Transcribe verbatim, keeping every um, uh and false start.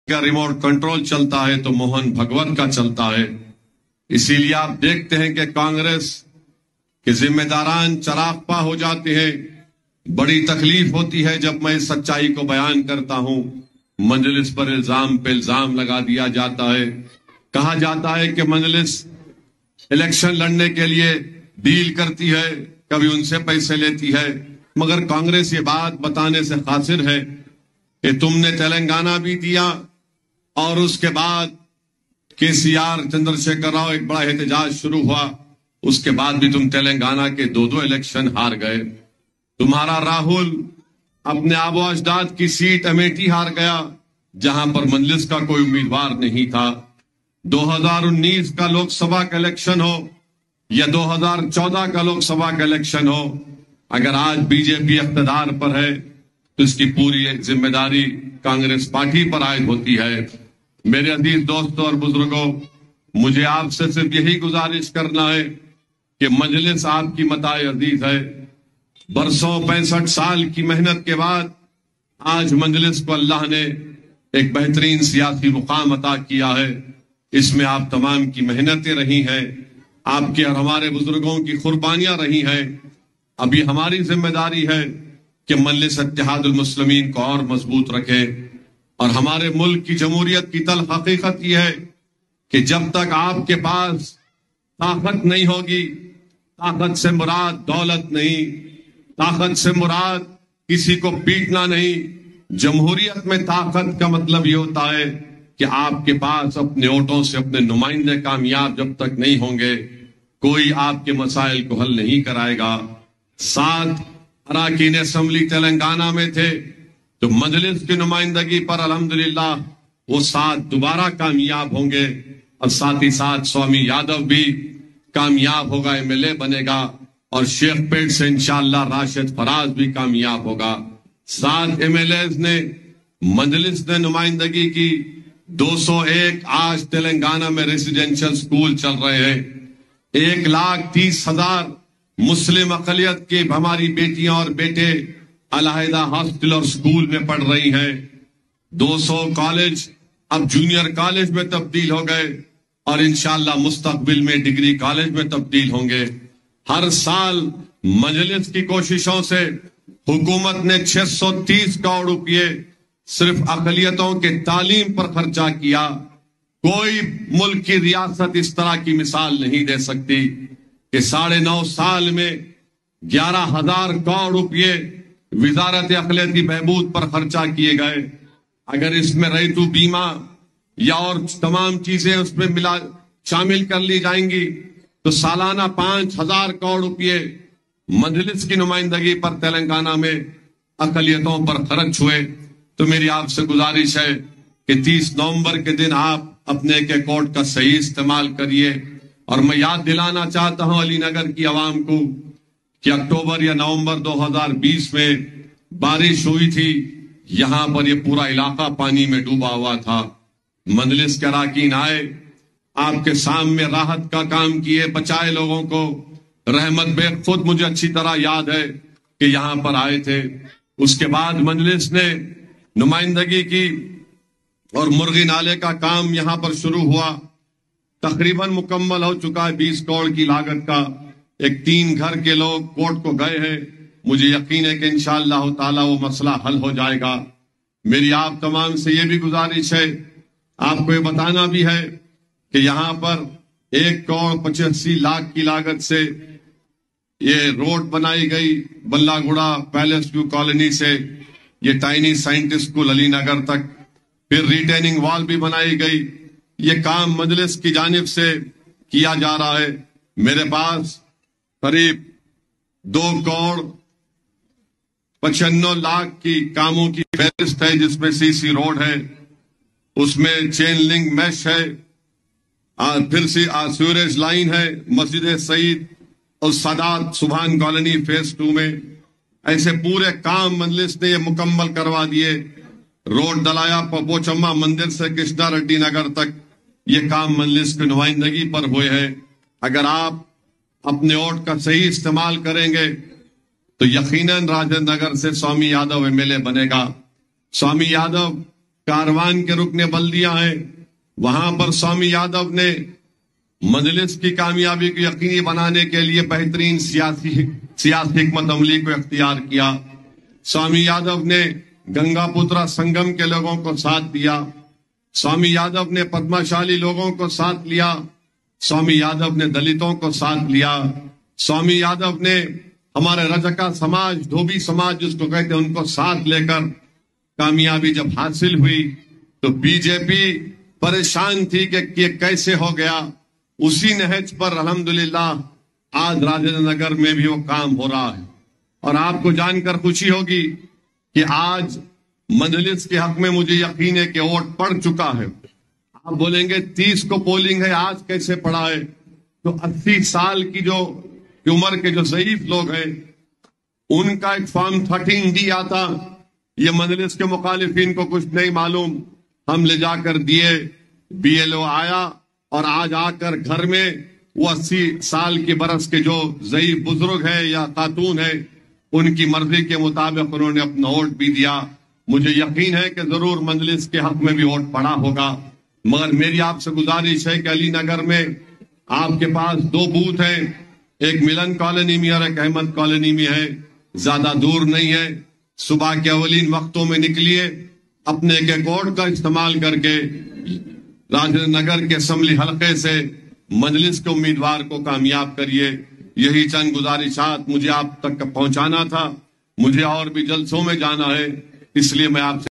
کا remote control چلتا ہے تو موہن بھگوت کا چلتا ہے. اسی لیے آپ دیکھتے ہیں کہ کانگریس کے ذمہ داران چراغپا ہو جاتے ہیں. بڑی تکلیف ہوتی ہے جب میں اس سچائی کو بیان کرتا ہوں. مجلس پر الزام پہ الزام لگا دیا جاتا ہے. کہا جاتا ہے کہ مجلس الیکشن لڑنے کے لیے ڈیل کرتی ہے, کبھی ان سے پیسے لیتی ہے. مگر کانگریس یہ بات بتانے سے قاصر ہے کہ تم نے تلنگانہ بھی دیا اور اس کے بعد K C R Chandra Shekhar Rao ایک بڑا احتجاج شروع ہوا, اس کے بعد بھی تم تلنگانہ کے دو دو الیکشن ہار گئے. تمہارا راہل اپنے آبا و اجداد کی سیٹ امیٹھی ہار گیا جہاں پر مجلس کا کوئی امیدوار نہیں تھا. دو ہزار انیس کا لوک سبھا کا الیکشن ہو یا دو ہزار چودہ کا لوک سبھا کا الیکشن ہو, اگر آج بی جے پی اقتدار پر ہے تو اس کی پوری ذمہ داری کانگریس پارٹی پر عائد ہوتی ہے. میرے عزیز دوستوں اور بزرگوں, مجھے آپ سے صرف یہی گزارش کرنا ہے کہ مجلس آپ کی متاع عزیز ہے. برسوں پینسٹھ سال کی محنت کے بعد آج مجلس کو اللہ نے ایک بہترین سیاسی مقام عطا کیا ہے. اس میں آپ تمام کی محنتیں رہی ہیں, آپ کے اور ہمارے بزرگوں کی قربانیاں رہی ہیں. ابھی ہماری ذمہ داری ہے کہ مجلس اتحاد المسلمین کو اور مضبوط رکھے, اور ہمارے ملک کی جمہوریت کی تلخ حقیقت یہ ہے کہ جب تک آپ کے پاس طاقت نہیں ہوگی, طاقت سے مراد دولت نہیں, طاقت سے مراد کسی کو پیٹنا نہیں, جمہوریت میں طاقت کا مطلب یہ ہوتا ہے کہ آپ کے پاس اپنے ووٹوں سے اپنے نمائندے کامیاب جب تک نہیں ہوں گے, کوئی آپ کے مسائل کو حل نہیں کرائے گا. سات اراکین اسمبلی تلنگانہ میں تھے تو مجلس کی نمائندگی پر الحمدللہ وہ سات دوبارہ کامیاب ہوں گے, اور ساتھ ہی ساتھ سوامی یادو بھی کامیاب ہوگا, ایم ایل اے بنے گا, اور شیخ پیٹ سے انشاءاللہ راشد فراز بھی کامیاب ہوگا. سات ایم ایل ایز نے مجلس نے نمائندگی کی. دو سو ایک آج تلنگانہ میں ریزیڈینشل سکول چل رہے ہیں. ایک لاکھ تیس ہزار مسلم اقلیت کے ہماری بیٹیاں اور بیٹے علیحدہ ہاسٹل اور سکول میں پڑھ رہی ہیں. دو سو کالج اب جونیئر کالج میں تبدیل ہو گئے, اور انشاءاللہ مستقبل میں ڈگری کالج میں تبدیل ہوں گے. ہر سال مجلس کی کوششوں سے حکومت نے چھ سو تیس کروڑ روپئے صرف اقلیتوں کے تعلیم پر خرچہ کیا. کوئی ملک کی ریاست اس طرح کی مثال نہیں دے سکتی کہ ساڑھے نو سال میں گیارہ ہزار کروڑ روپئے وزارت اقلیتی بہبود پر خرچہ کیے گئے. اگر اس میں ریتو بیمہ یا اور تمام چیزیں اس میں ملا شامل کر لی جائیں گی تو سالانہ پانچ ہزار کروڑ روپئے مجلس کی نمائندگی پر تلنگانہ میں اقلیتوں پر خرچ ہوئے. تو میری آپ سے گزارش ہے کہ تیس نومبر کے دن آپ اپنے ایک ایک ووٹ کا صحیح استعمال کریے. اور میں یاد دلانا چاہتا ہوں علی نگر کی عوام کو کہ اکتوبر یا نومبر دو ہزار بیس میں بارش ہوئی تھی, یہاں پر یہ پورا علاقہ پانی میں ڈوبا ہوا تھا. مجلس کے اراکین آئے, آپ کے سامنے راحت کا کام کیے, بچائے لوگوں کو. رحمت بیگ خود مجھے اچھی طرح یاد ہے کہ یہاں پر آئے تھے. اس کے بعد مجلس نے نمائندگی کی اور مرغی نالے کا کام یہاں پر شروع ہوا, تقریباً مکمل ہو چکا ہے بیس کروڑ کی لاگت کا. ایک تین گھر کے لوگ کورٹ کو گئے ہیں, مجھے یقین ہے کہ انشاءاللہ تعالی وہ مسئلہ حل ہو جائے گا. میری آپ تمام سے یہ بھی گزارش ہے, آپ کو یہ بتانا بھی ہے کہ یہاں پر ایک کروڑ پچاسی لاکھ کی لاگت سے یہ روڈ بنائی گئی بلہ گڑا پیلس ویو کالونی سے یہ tiny scientist school Ali Nagar تک. پھر ریٹیننگ وال بھی بنائی گئی. یہ کام مجلس کی جانب سے کیا جا رہا ہے. میرے پاس قریب دو کروڑ پچانوے لاکھ کی کاموں کی فہرست ہے, جس میں سی سی روڈ ہے, اس میں چین لنک میش ہے, پھر سے سیوریج لائن ہے, مسجد سعید اور سادات سبحان کالونی فیز ٹو میں. ایسے پورے کام مجلس نے یہ مکمل کروا دیے. روڈ دلایا پوچما مندر سے کرشنا ریڈی نگر تک, یہ کام مجلس کی نمائندگی پر ہوئے ہیں. اگر آپ اپنے ووٹ کا صحیح استعمال کریں گے تو یقیناً راجندر نگر سے Swami Yadav M L A بنے گا. سوامی یادو कारवान के रुकने बल्दियां हैं, वहां पर स्वामी यादव ने मजलिस की कामयाबी को यकीनी बनाने के लिए बेहतरीन सियासी सियासी हिकमत अमली को इख्तियार किया। स्वामी यादव ने गंगापुत्रा संगम के लोगों को साथ दिया। स्वामी यादव ने पद्माशाली लोगों को साथ लिया। स्वामी यादव ने दलितों को साथ लिया। स्वामी यादव ने हमारे रजका समाज, धोबी समाज जिसको कहते हैं, उनको साथ लेकर कामयाबी जब हासिल हुई तो बीजेपी परेशान थी कि ये कैसे हो गया। उसी नहज पर अल्हम्दुलिल्लाह आज राजेंद्र नगर में भी वो काम हो रहा है। और आपको जानकर खुशी होगी कि आज मजलिस के हक में मुझे यकीन है कि वोट पड़ चुका है। आप बोलेंगे तीस को पोलिंग है, आज कैसे पड़ा है? तो अस्सी साल की जो उम्र के जो ज़ईफ लोग हैं उनका एक फॉर्म थर्टीन डी आता, ये मजलिस के मुखालिफिन को कुछ नहीं मालूम, हम ले जाकर दिए। बीएलओ आया और आज आकर घर में वो अस्सी साल के बरस के जो ज़ईफ बुजुर्ग है या खातून है उनकी मर्जी के मुताबिक उन्होंने अपना वोट भी दिया। मुझे यकीन है कि जरूर मजलिस के हक में भी वोट पड़ा होगा। मगर मेरी आपसे गुजारिश है कि अली नगर में आपके पास दो बूथ हैं, एक मिलन कॉलोनी में और एक अहमद कॉलोनी में है, ज्यादा दूर नहीं है। सुबह के अवलीन वक्तों में निकलिए, अपने एक वोट का इस्तेमाल करके राजेंद्र नगर के असम्बली हलके से मजलिस के उम्मीदवार को कामयाब करिए। यही चंद गुजारिशात मुझे आप तक पहुंचाना था। मुझे और भी जलसों में जाना है, इसलिए मैं आपसे